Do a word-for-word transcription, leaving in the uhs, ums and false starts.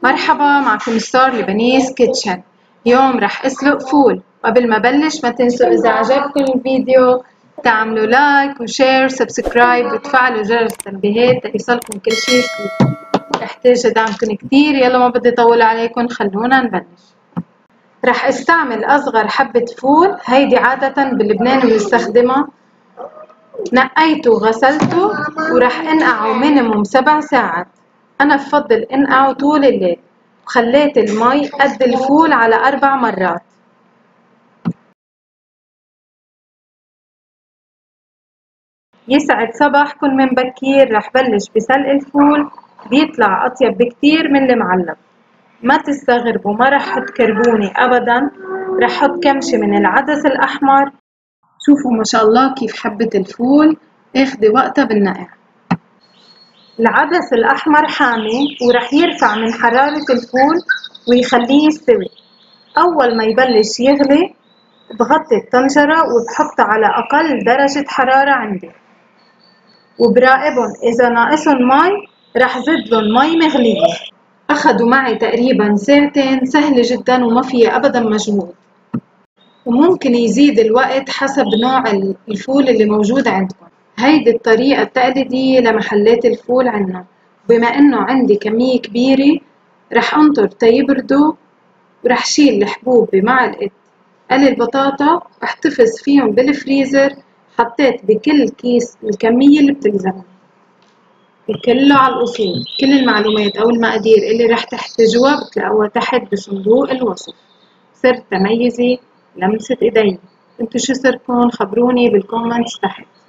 مرحبا، معكم ستار لبنيس كيتشن. اليوم رح اسلق فول. وقبل ما بلش ما تنسوا اذا عجبكم الفيديو تعملوا لايك وشير وسبسكرايب وتفعلوا جرس التنبيهات ليصلكم كل شيء جديد. احتاج دعمكم كتير. يلا ما بدي اطول عليكم، خلونا نبلش. رح استعمل اصغر حبة فول، هيدي عادة بلبنان بنستخدمها. نقيته وغسلته ورح انقعه مينيموم سبع ساعات. أنا بفضل انقعه طول الليل، وخليت المي قد الفول على أربع مرات. يسعد صباحكن من بكير. رح بلش بسلق الفول، بيطلع أطيب بكتير من المعلب. ما تستغربوا، ما رح حط كربونة أبدا، رح حط كمشة من العدس الأحمر. شوفوا ما شاء الله كيف حبة الفول اخذ وقتها بالنقع. العدس الأحمر حامي ورح يرفع من حرارة الفول ويخليه يستوي. أول ما يبلش يغلي بغطي الطنجرة وبحطها على أقل درجة حرارة عندي، وبراقبهم إذا ناقصهم مي رح زدلن مي مغلية. أخدوا معي تقريبا ساعتين، سهلة جدا وما فيها أبدا مجهود، وممكن يزيد الوقت حسب نوع الفول اللي موجود عندكم. هيدي الطريقة التقليدية لمحلات الفول عنا. بما انه عندي كمية كبيرة رح انطر تيبردوا، ورح شيل الحبوب بمعلقة قلي البطاطا واحتفظ فيهم بالفريزر. حطيت بكل كيس الكمية اللي بتلزمني. وكله على الأصول. كل المعلومات أو المقادير اللي رح تحتاجوها بتلاقوها تحت بصندوق الوصف. صرت تميزي لمسة ايدي. انتو شو صرتكن؟ خبروني بالكومنتس تحت.